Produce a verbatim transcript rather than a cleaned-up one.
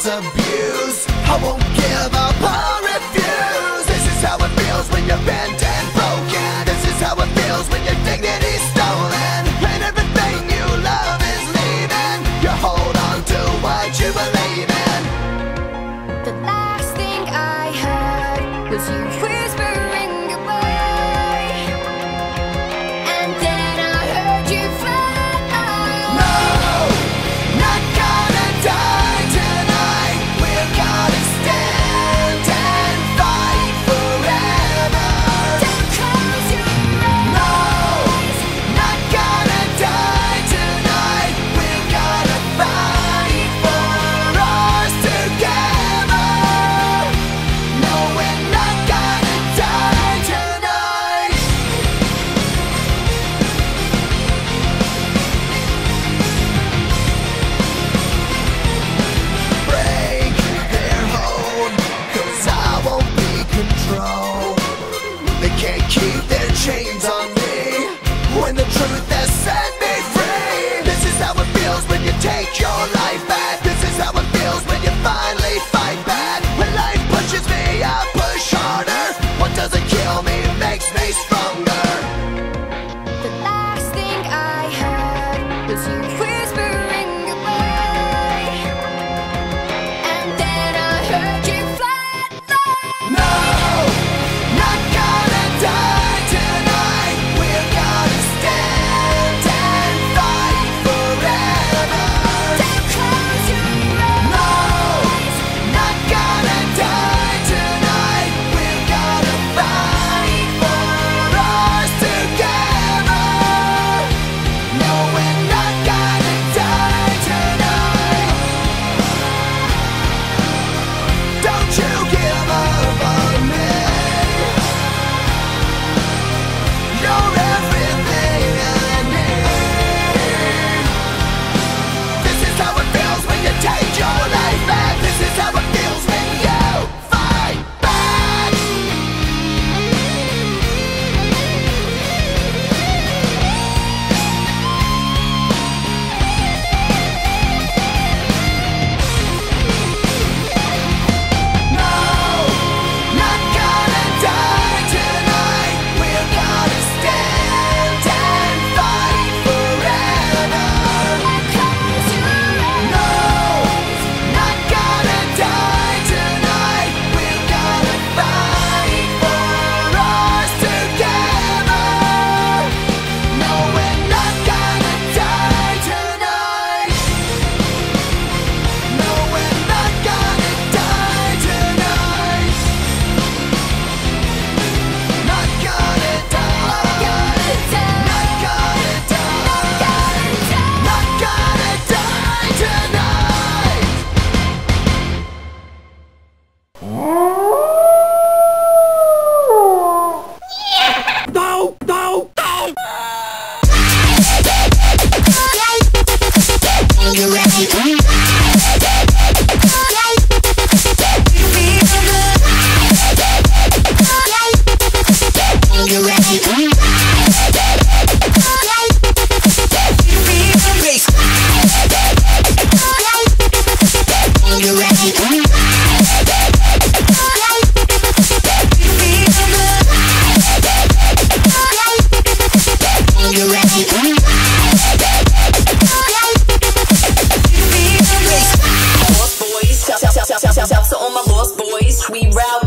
was abused. I won't give up or refuse. This is how it feels when you're bent and broken. This is how it feels when your dignity's stolen and everything you love is leaving. You hold on to what you believe in. The last thing I heard was you whispering goodbye, and then I heard you fly. No, not gonna die tonight. We're gonna stand and fight forever. Don't close your eyes. No, not gonna die tonight. We're gonna fight for us together. No, we're not gonna die tonight. Break their hold, 'cause I won't be controlled. They can't keep their chains on me when the truth has set me free. This is how it feels when you take your life back. This is how it feels when you finally fight back. When life pushes me, I push harder. What doesn't kill me makes me stronger. The last thing I heard was you whispering goodbye, and then I heard you flatline. No, not gonna die tonight. We're gonna stand and fight forever. Don't close your No, eyes. not gonna die tonight. We're gonna fight for us together. No, we're not gonna die tonight. Don't you give up on me. You're everything I need. This is how it feels when you take your life back. This is how it feels when you fight back. No, not gonna die tonight. We're gonna stand and fight forever. Close your eyes. No, not gonna die tonight. We're gonna fight for us together. No, we're not gonna die tonight. No, we're not gonna die tonight. Not gonna die. Not gonna die. Not gonna die tonight. No, no, no. You ready? You ready? You ready? You ready? Lost boys, shout, shout, shout, shout, shout, shout to all my lost boys. We rowdy.